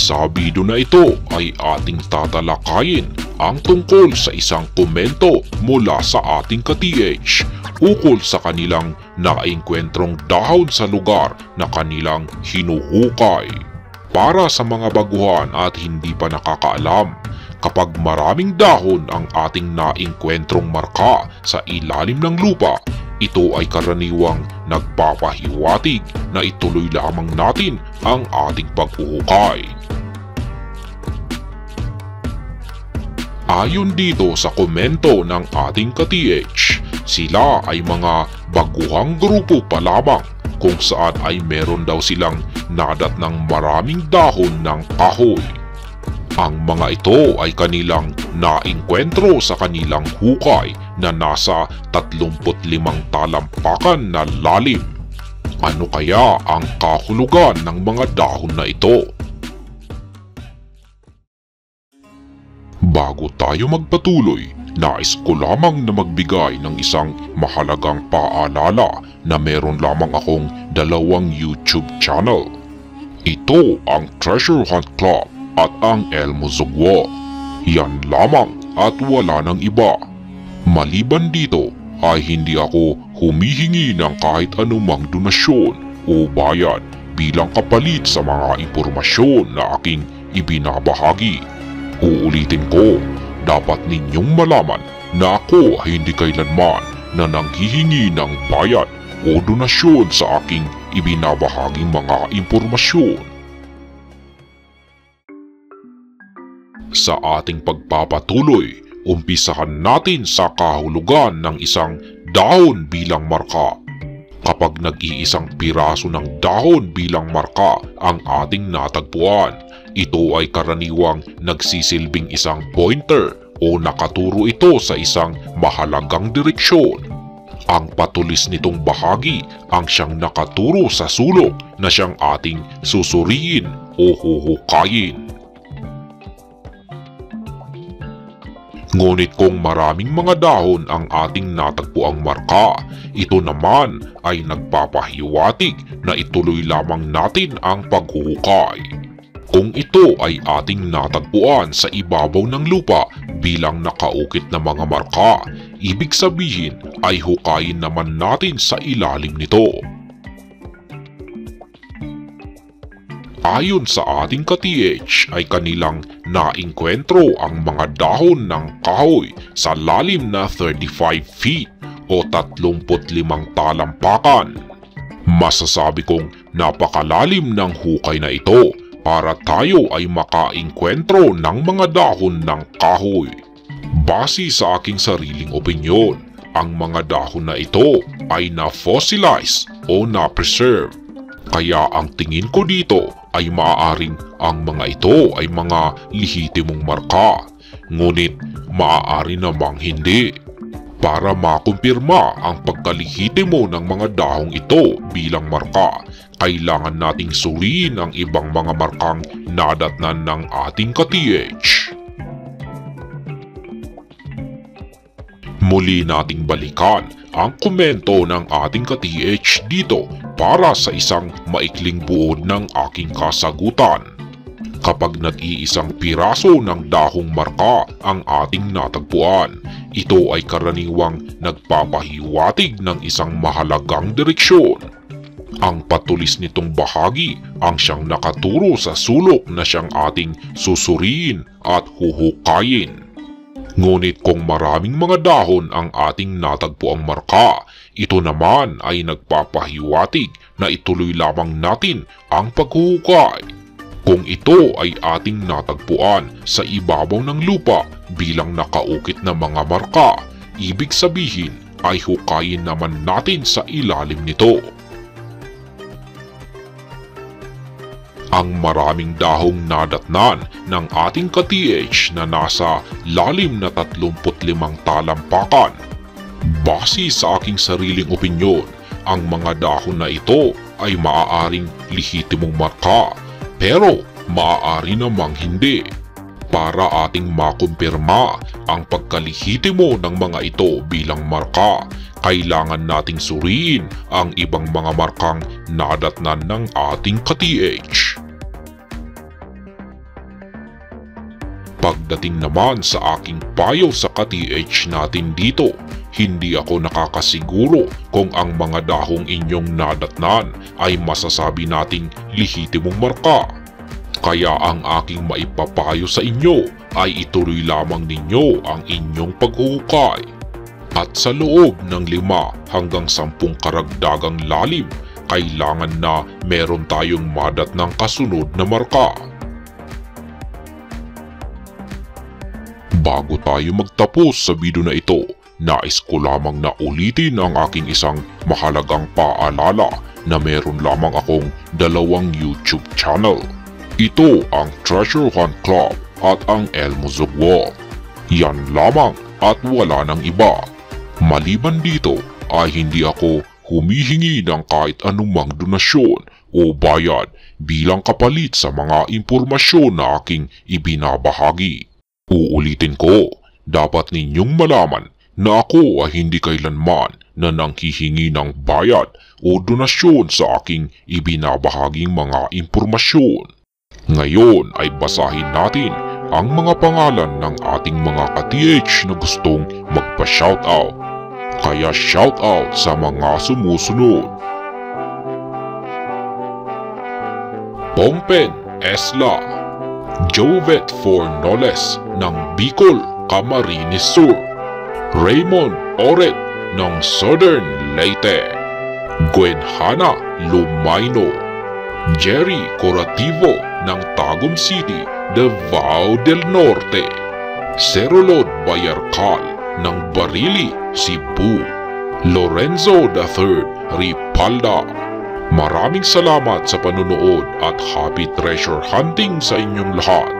Sa video na ito ay ating tatalakayin ang tungkol sa isang komento mula sa ating ka-TH ukol sa kanilang naengkwentrong dahon sa lugar na kanilang hinuhukay. Para sa mga baguhan at hindi pa nakakaalam, kapag maraming dahon ang ating naengkwentrong marka sa ilalim ng lupa, ito ay karaniwang nagpapahiwatig na ituloy lamang natin ang ating paghuhukay. Ayon dito sa komento ng ating ka-TH, sila ay mga baguhang grupo pa lamang kung saan ay meron daw silang nadat ng maraming dahon ng kahoy. Ang mga ito ay kanilang naengkwentro sa kanilang hukay na nasa 35 talampakan na lalim. Ano kaya ang kahulugan ng mga dahon na ito? Bago tayo magpatuloy, nais ko lamang na magbigay ng isang mahalagang paalala na meron lamang akong 2 YouTube channel. Ito ang Treasure Hunt Club at ang Elmo Zugwo. Yan lamang at wala nang iba. Maliban dito ay hindi ako humihingi ng kahit anumang donasyon o bayad bilang kapalit sa mga impormasyon na aking ibinabahagi. Uulitin ko, dapat ninyong malaman na ako ay hindi kailanman na nanghihingi ng bayad o donasyon sa aking ibinabahaging mga impormasyon. Sa ating pagpapatuloy, umpisahan natin sa kahulugan ng isang dahon bilang marka. Kapag nag-iisang piraso ng dahon bilang marka ang ating natagpuan, ito ay karaniwang nagsisilbing isang pointer o nakaturo ito sa isang mahalagang direksyon. Ang patulis nitong bahagi ang siyang nakaturo sa sulok na siyang ating susuriin o huhukayin. Ngunit kung maraming mga dahon ang ating natagpuang marka, ito naman ay nagpapahiwatig na ituloy lamang natin ang paghuhukay. Kung ito ay ating natagpuan sa ibabaw ng lupa bilang nakaukit na mga marka, ibig sabihin ay hukayin naman natin sa ilalim nito. Ayon sa ating ka-TH ay kanilang naengkwentro ang mga dahon ng kahoy sa lalim na 35 feet o 35 talampakan. Masasabi kong napakalalim ng hukay na ito para tayo ay makaengkwentro ng mga dahon ng kahoy. Base sa aking sariling opinyon, ang mga dahon na ito ay na-fossilize o na-preserve. Kaya ang tingin ko dito ay maaaring ang mga ito ay mga lehitimong marka, ngunit maaari namang hindi. Para makumpirma ang pagkalihitimo ng mga dahong ito bilang marka, kailangan nating suriin ang ibang mga markang nadatnan ng ating ka-TH. Muli nating balikan ang komento ng ating ka-TH dito para sa isang maikling buod ng aking kasagutan. Kapag nag-iisang piraso ng dahong marka ang ating natagpuan, ito ay karaniwang nagpapahiwatig ng isang mahalagang direksyon. Ang patulis nitong bahagi ang siyang nakaturo sa sulok na siyang ating susuriin at huhukayin. Ngunit kung maraming mga dahon ang ating natagpuang marka, ito naman ay nagpapahiwatig na ituloy lamang natin ang paghuhukay. Kung ito ay ating natagpuan sa ibabaw ng lupa bilang nakaukit na mga marka, ibig sabihin ay hukayin naman natin sa ilalim nito. Ang maraming dahong nadatnan ng ating ka-TH na nasa lalim na 35 talampakan. Base sa aking sariling opinyon, ang mga dahon na ito ay maaaring lehitimong marka, pero maaari namang hindi. Para ating makumpirma ang pagkalihitimo ng mga ito bilang marka, kailangan nating suriin ang ibang mga markang nadatnan ng ating ka-TH. Pagdating naman sa aking payo sa ka-TH natin dito, hindi ako nakakasiguro kung ang mga dahong inyong nadatnan ay masasabi nating lehitimong marka. Kaya ang aking maipapayo sa inyo ay ituloy lamang ninyo ang inyong paghuhukay. At sa loob ng 5 hanggang 10 karagdagang lalim, kailangan na meron tayong madatnang kasunod na marka. Bago tayo magtapos sa video na ito, nais ko lamang na ulitin ang aking isang mahalagang paalala na meron lamang akong 2 YouTube channel. Ito ang Treasure Hunt Club at ang Elmo Zugwalt. Yan lamang at wala nang iba. Maliban dito ay hindi ako humihingi ng kahit anumang donasyon o bayad bilang kapalit sa mga impormasyon na aking ibinabahagi. Uulitin ko, dapat ninyong malaman na ako ay hindi kailanman na nanghihingi ng bayad o donasyon sa aking ibinabahaging mga impormasyon. Ngayon ay basahin natin ang mga pangalan ng ating mga ka-TH na gustong magpa-shoutout. Kaya shoutout sa mga sumusunod. Pongpen Esla, Jovet Fornoles ng Bicol, Camarines Sur, Raymond Oret ng Southern Leyte, Gwenhana Lumayno, Jerry Corativo ng Tagum City, Davao del Norte, Cerolod Bayarcal ng Barili, Cebu, Lorenzo III Ripalda. Maraming salamat sa panunood at happy treasure hunting sa inyong lahat.